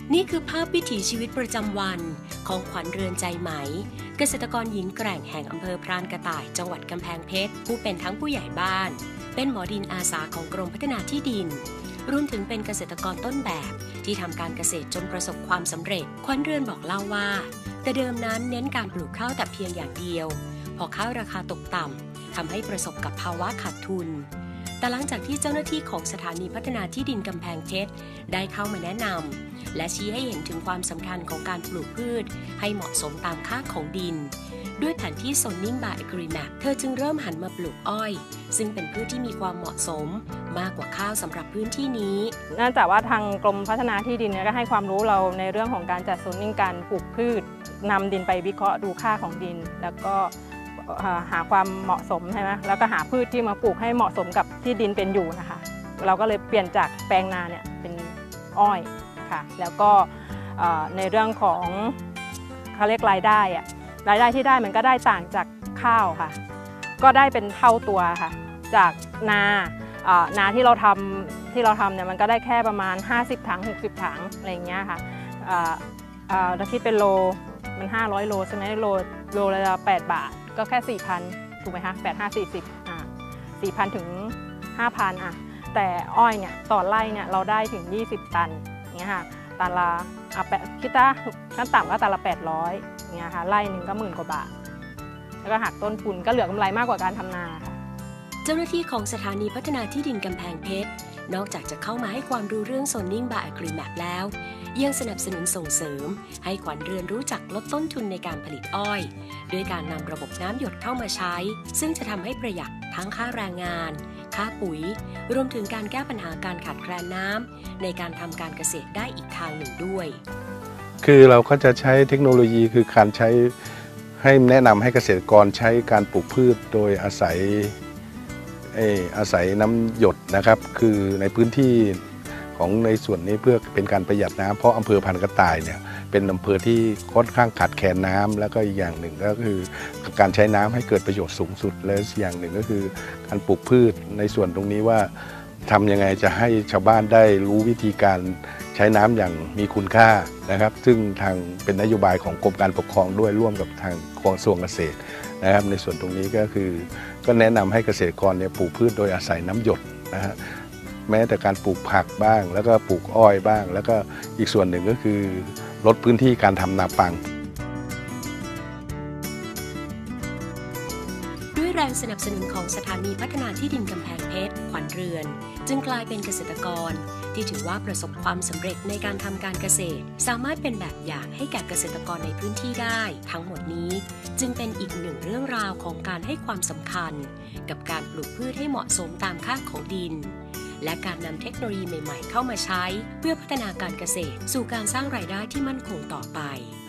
นี่คือภาพวิถีชีวิตประจำวันของขวัญเรือนใจไหมเกษตรกรหญิงแกร่งแห่งอำเภอพรานกระต่ายจังหวัดกำแพงเพชรผู้เป็นทั้งผู้ใหญ่บ้านเป็นหมอดินอาสาของกรมพัฒนาที่ดินรวมถึงเป็นเกษตรกรต้นแบบที่ทำการเกษตรจนประสบความสำเร็จขวัญเรือนบอกเล่าว่าแต่เดิมนั้นเน้นการปลูกข้าวแต่เพียงอย่างเดียวพอข้าวราคาตกต่ำทำให้ประสบกับภาวะขาดทุนแต่หลังจากที่เจ้าหน้าที่ของสถานีพัฒนาที่ดินกำแพงเพชรได้เข้ามาแนะนำและชี้ให้เห็นถึงความสำคัญของการปลูกพืชให้เหมาะสมตามค่าของดินด้วยแผนที่ Zoning by Agreemap เธอจึงเริ่มหันมาปลูกอ้อยซึ่งเป็นพืชที่มีความเหมาะสมมากกว่าข้าวสำหรับพื้นที่นี้เนื่องจากว่าทางกรมพัฒนาที่ดินก็ให้ความรู้เราในเรื่องของการจัดโซนนิ่งการปลูกพืชนำดินไปวิเคราะห์ดูค่าของดินแล้วก็หาความเหมาะสมใช่ไหมแล้วก็หาพืชที่มาปลูกให้เหมาะสมกับที่ดินเป็นอยู่นะคะเราก็เลยเปลี่ยนจากแปลงนาเนี่ยเป็นอ้อยค่ะแล้วก็ในเรื่องของเขาเรียกรายได้ที่ได้มันก็ได้ต่างจากข้าวค่ะก็ได้เป็นเท่าตัวค่ะจากนาที่เราทำเนี่ยมันก็ได้แค่ประมาณ50 ถัง 60 ถังอะไรอย่างเงี้ยค่ะเราคิดเป็นโลมัน500 โลใช่ไหมโลละ8 บาทก็แค่ 4,000 ถูกไหมคะ8 5 40 4,000 ถึง 5,000แต่อ้อยเนี่ยต่อไร่เนี่ยเราได้ถึง20 ตันอย่างเงี้ยค่ะตันละคิดว่าขั้นต่ำก็ตันละ800อย่างเงี้ยค่ะไร่หนึ่งก็10,000 กว่าบาทแล้วก็หักต้นทุนก็เหลือกำไรมากกว่าการทำนาค่ะเจ้าหน้าที่ของสถานีพัฒนาที่ดินกำแพงเพชรนอกจากจะเข้ามาให้ความรู้เรื่อง Zoning by Agreemap แล้วยังสนับสนุนส่งเสริมให้ขวัญเรือนรู้จักลดต้นทุนในการผลิตอ้อยด้วยการนำระบบน้ำหยดเข้ามาใช้ซึ่งจะทำให้ประหยัดทั้งค่าแรงงานค่าปุ๋ยรวมถึงการแก้ปัญหาการขาดแคลนน้ำในการทำการเกษตรได้อีกทางหนึ่งด้วยคือเราก็จะใช้เทคโนโลยีคือการใช้ให้แนะนำให้เกษตรกรใช้การปลูกพืชโดยอาศัยน้ำหยดนะครับคือในพื้นที่ของในส่วนนี้เพื่อเป็นการประหยัดน้ำเพราะอำเภอพรานกระต่ายเนี่ยเป็นอำเภอที่ค่อนข้างขาดแคลนน้ำแล้วก็อีกอย่างหนึ่งก็คือการใช้น้ำให้เกิดประโยชน์สูงสุดและอย่างหนึ่งก็คือการปลูกพืชในส่วนตรงนี้ว่าทำยังไงจะให้ชาวบ้านได้รู้วิธีการใช้น้ำอย่างมีคุณค่านะครับซึ่งทางเป็นนโยบายของกรมการปกครองด้วยร่วมกับทางกระทรวงเกษตรนะครับในส่วนตรงนี้ก็แนะนำให้เกษตรกรเนี่ยปลูกพืชโดยอาศัยน้ำหยดนะฮะแม้แต่การปลูกผักบ้างแล้วก็ปลูกอ้อยบ้างแล้วก็อีกส่วนหนึ่งก็คือลดพื้นที่การทำนาปังด้วยแรงสนับสนุนของสถานีพัฒนาที่ดินกำแพงเพชรขวัญเรือนจึงกลายเป็นเกษตรกรที่ถือว่าประสบความสำเร็จในการทำการเกษตรสามารถเป็นแบบอย่างให้แก่เกษตรกรในพื้นที่ได้ทั้งหมดนี้จึงเป็นอีกหนึ่งเรื่องราวของการให้ความสำคัญกับการปลูกพืชให้เหมาะสมตามค่าของดินและการนำเทคโนโลยีใหม่ๆเข้ามาใช้เพื่อพัฒนาการเกษตรสู่การสร้างรายได้ที่มั่นคงต่อไป